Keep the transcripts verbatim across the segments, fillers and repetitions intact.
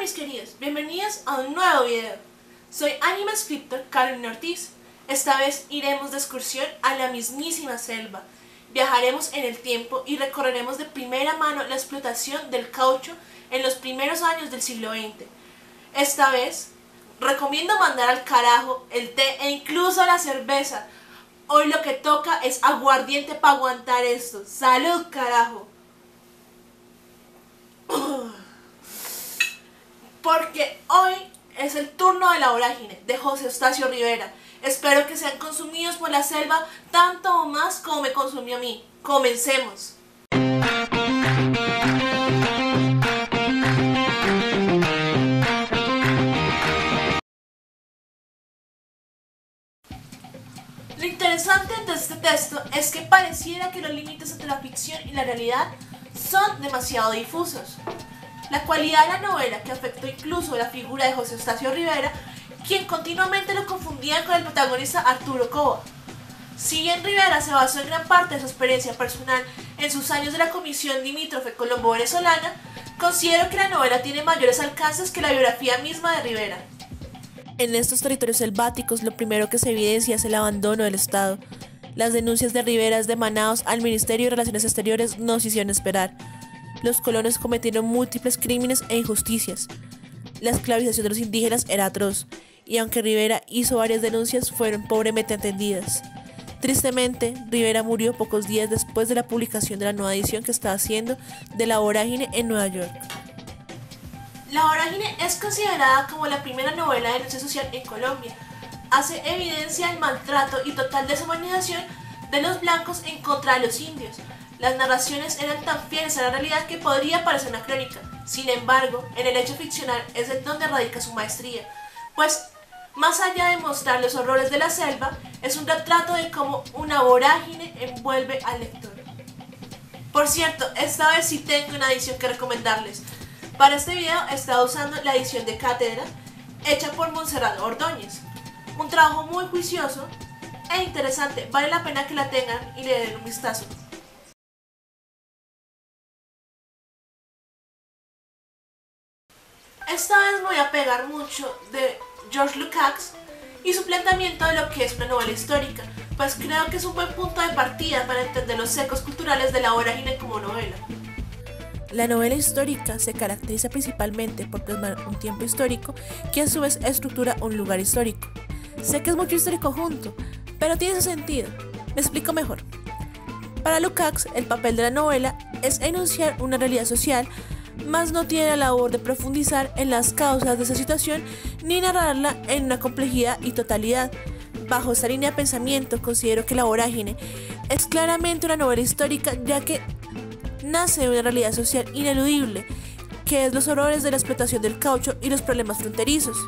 mis queridos, bienvenidos a un nuevo video. Soy Anima Scriptor Carolina Ortiz. Esta vez iremos de excursión a la mismísima selva. Viajaremos en el tiempo y recorreremos de primera mano la explotación del caucho en los primeros años del siglo veinte. Esta vez recomiendo mandar al carajo el té e incluso la cerveza. Hoy lo que toca es aguardiente para aguantar esto. ¡Salud, carajo! Porque hoy es el turno de la vorágine de José Eustacio Rivera. Espero que sean consumidos por la selva tanto o más como me consumió a mí. ¡Comencemos! Lo interesante de este texto es que pareciera que los límites entre la ficción y la realidad son demasiado difusos. La cualidad de la novela que afectó incluso la figura de José Eustacio Rivera, quien continuamente lo confundían con el protagonista Arturo Cova. Si bien Rivera se basó en gran parte de su experiencia personal en sus años de la Comisión Limítrofe Colombo-Venezolana, considero que la novela tiene mayores alcances que la biografía misma de Rivera. En estos territorios selváticos, lo primero que se evidencia es el abandono del Estado. Las denuncias de Rivera demanados al Ministerio de Relaciones Exteriores no se hicieron esperar. Los colonos cometieron múltiples crímenes e injusticias. La esclavización de los indígenas era atroz, y aunque Rivera hizo varias denuncias, fueron pobremente atendidas. Tristemente, Rivera murió pocos días después de la publicación de la nueva edición que estaba haciendo de La Vorágine en Nueva York. La Vorágine es considerada como la primera novela de denuncia social en Colombia. Hace evidencia el maltrato y total deshumanización de los blancos en contra de los indios. Las narraciones eran tan fieles a la realidad que podría parecer una crónica. Sin embargo, en el hecho ficcional es en donde radica su maestría, pues más allá de mostrar los horrores de la selva, es un retrato de cómo una vorágine envuelve al lector. Por cierto, esta vez sí tengo una edición que recomendarles. Para este video he estado usando la edición de Cátedra, hecha por Montserrat Ordóñez. Un trabajo muy juicioso e interesante, vale la pena que la tengan y le den un vistazo. Esta vez me voy a pegar mucho de George Lukács y su planteamiento de lo que es una novela histórica, pues creo que es un buen punto de partida para entender los ecos culturales de La Vorágine como novela. La novela histórica se caracteriza principalmente por plasmar un tiempo histórico que a su vez estructura un lugar histórico. Sé que es mucho histórico junto, pero tiene su sentido. Me explico mejor. Para Lukács, el papel de la novela es enunciar una realidad social, mas no tiene la labor de profundizar en las causas de esa situación ni narrarla en una complejidad y totalidad. Bajo esta línea de pensamiento, considero que La Vorágine es claramente una novela histórica, ya que nace de una realidad social ineludible, que es los horrores de la explotación del caucho y los problemas fronterizos.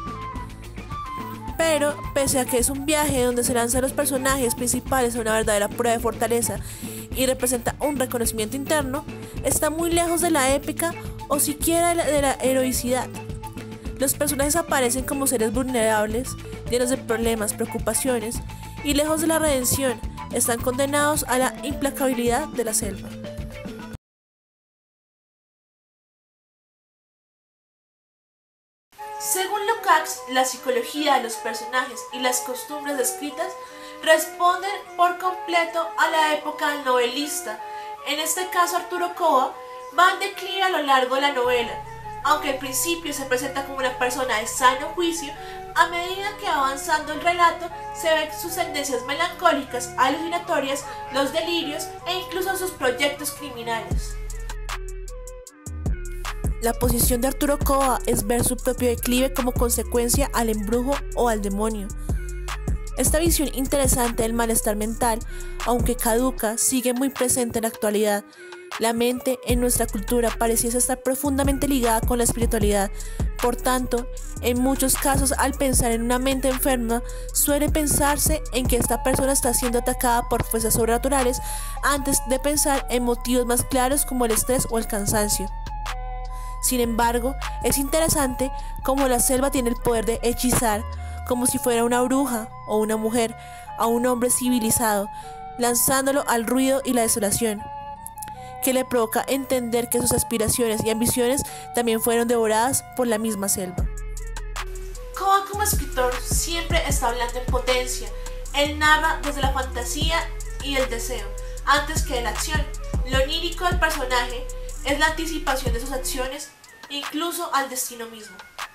Pero, pese a que es un viaje donde se lanzan los personajes principales a una verdadera prueba de fortaleza y representa un reconocimiento interno, está muy lejos de la épica o siquiera de la, de la heroicidad. Los personajes aparecen como seres vulnerables, llenos de problemas, preocupaciones, y lejos de la redención, están condenados a la implacabilidad de la selva. Según Lukács, la psicología de los personajes y las costumbres descritas responden por completo a la época del novelista. En este caso, Arturo Cova va en declive a lo largo de la novela. Aunque al principio se presenta como una persona de sano juicio, a medida que va avanzando el relato se ven sus tendencias melancólicas, alucinatorias, los delirios e incluso sus proyectos criminales. La posición de Arturo Cova es ver su propio declive como consecuencia al embrujo o al demonio. Esta visión interesante del malestar mental, aunque caduca, sigue muy presente en la actualidad. La mente en nuestra cultura pareciese estar profundamente ligada con la espiritualidad. Por tanto, en muchos casos, al pensar en una mente enferma, suele pensarse en que esta persona está siendo atacada por fuerzas sobrenaturales antes de pensar en motivos más claros como el estrés o el cansancio. Sin embargo, es interesante cómo la selva tiene el poder de hechizar, como si fuera una bruja o una mujer, a un hombre civilizado, lanzándolo al ruido y la desolación. que le provoca entender que sus aspiraciones y ambiciones también fueron devoradas por la misma selva. Koba como escritor siempre está hablando en potencia. Él narra desde la fantasía y el deseo, antes que de la acción. Lo onírico del personaje es la anticipación de sus acciones, incluso al destino mismo.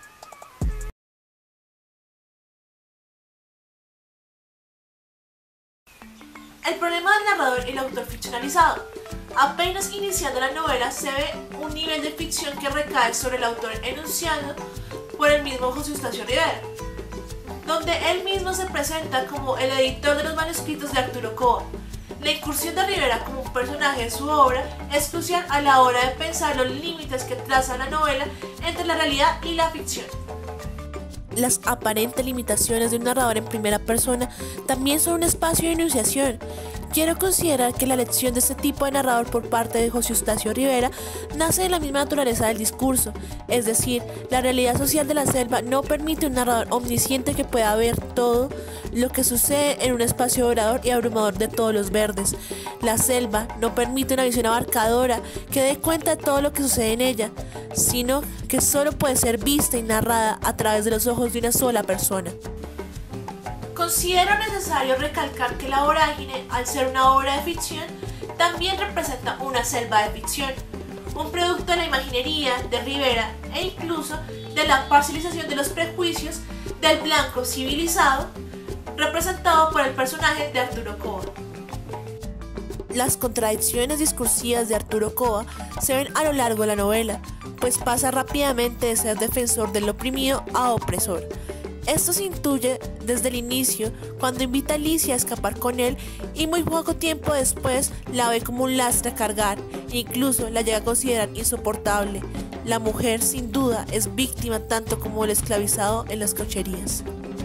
El problema del narrador y el autor ficcionalizado. Apenas iniciando la novela se ve un nivel de ficción que recae sobre el autor enunciado por el mismo José Eustacio Rivera, donde él mismo se presenta como el editor de los manuscritos de Arturo Coba. La incursión de Rivera como un personaje de su obra es crucial a la hora de pensar los límites que traza la novela entre la realidad y la ficción. Las aparentes limitaciones de un narrador en primera persona también son un espacio de enunciación. Quiero considerar que la elección de este tipo de narrador por parte de José Eustacio Rivera nace de la misma naturaleza del discurso, es decir, la realidad social de la selva no permite un narrador omnisciente que pueda ver todo lo que sucede en un espacio orador y abrumador de todos los verdes. La selva no permite una visión abarcadora que dé cuenta de todo lo que sucede en ella, sino que solo puede ser vista y narrada a través de los ojos de una sola persona. Considero necesario recalcar que La Vorágine, al ser una obra de ficción, también representa una selva de ficción, un producto de la imaginería de Rivera e incluso de la parcialización de los prejuicios del blanco civilizado, representado por el personaje de Arturo Coba. Las contradicciones discursivas de Arturo Coba se ven a lo largo de la novela, pues pasa rápidamente de ser defensor del oprimido a opresor. Esto se intuye desde el inicio, cuando invita a Alicia a escapar con él y muy poco tiempo después la ve como un lastre a cargar, incluso la llega a considerar insoportable. La mujer, sin duda, es víctima tanto como el esclavizado en las cocherías.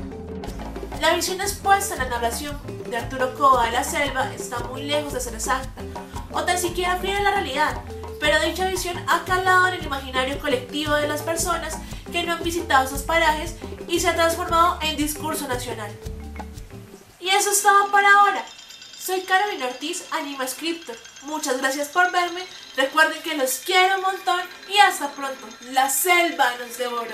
La visión expuesta en la narración de Arturo Coba de la selva está muy lejos de ser exacta, o tan siquiera fiel a la realidad, pero dicha visión ha calado en el imaginario colectivo de las personas que no han visitado esos parajes y se ha transformado en discurso nacional. Y eso es todo por ahora. Soy Carolina Ortiz, Anima Scriptor. Muchas gracias por verme, recuerden que los quiero un montón y hasta pronto. La selva nos devoró.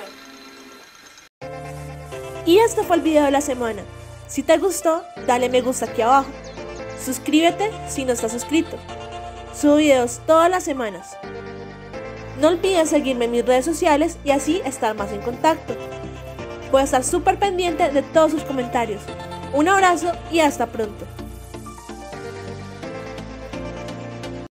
Y este fue el video de la semana. Si te gustó, dale me gusta aquí abajo. Suscríbete si no estás suscrito. Subo videos todas las semanas. No olvides seguirme en mis redes sociales y así estar más en contacto. Voy a estar súper pendiente de todos sus comentarios. Un abrazo y hasta pronto.